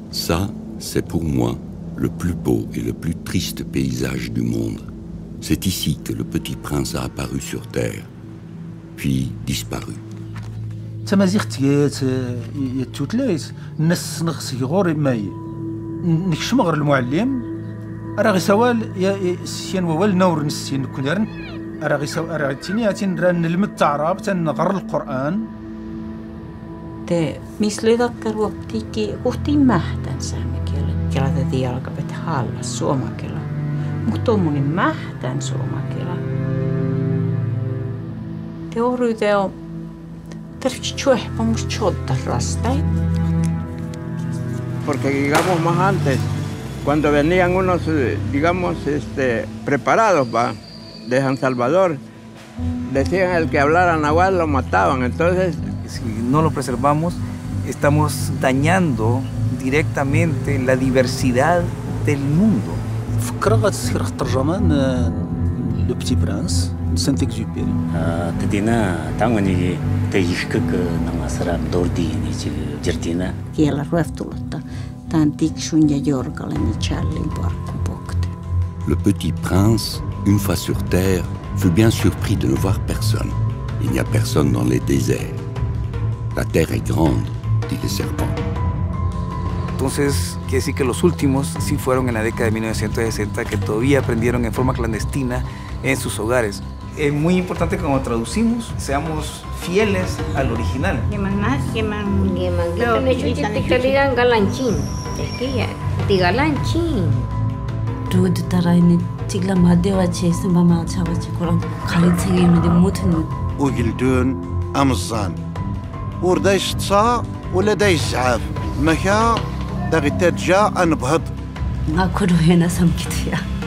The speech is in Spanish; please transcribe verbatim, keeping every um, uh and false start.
Ça, c'est pour moi le plus beau et le plus triste paysage du monde. C'est ici que le petit prince a apparu sur terre, puis disparu. تمازيغت يتوتلايت الناس نغس غور ماي نكشم غير المعلم راه غي سوال يا سيان ووال نور نسين كندرن راه غي سو راه تيني تين ران نلمد تعراب تنغر القران te mislytakkaruo tiki uhtiin mähtän saamekielä kela te dialoga bet halla suomakela mutta munin mähtän suomakela te orute on porque digamos más antes, cuando venían unos, digamos, este, preparados ¿va? De San Salvador, decían el que hablara náhuatl lo mataban, entonces... Si no lo preservamos, estamos dañando directamente la diversidad del mundo. فكرة تصير الترجمان لو بتي برانس سانت-اكزوبيري. تدينا تانغني تيشكك نماسرا دوردي نيجي جرتينا. Kiela ruoftulutta tämän tiksun ja jorkalen challin parkkupokte. Le petit prince, une fois sur terre, fut bien surpris de ne voir personne. Il n'y a personne dans les déserts. La terre est grande, dit le serpent. Entonces, quiere decir que los últimos sí fueron en la década de mil novecientos sesenta, que todavía aprendieron en forma clandestina en sus hogares. Es muy importante que cuando traducimos seamos fieles al original. وردايش تصا ولا دايش زعاف مكا داغي ترجع انبهض ما كله هنا سمكت فيها